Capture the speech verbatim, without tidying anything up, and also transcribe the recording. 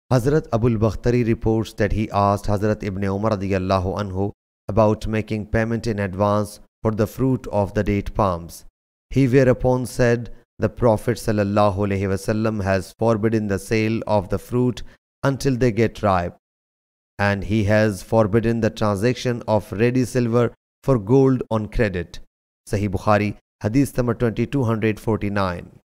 Hazrat Abul Bakhtari reports that he asked Hazrat Ibn Umar radiyallahu anhu about making payment in advance for the fruit of the date palms. He whereupon said, the Prophet sallallahu alaihi wasallam has forbidden the sale of the fruit until they get ripe, and he has forbidden the transaction of ready silver for gold on credit. Sahih Bukhari, Hadith number twenty-two forty-nine.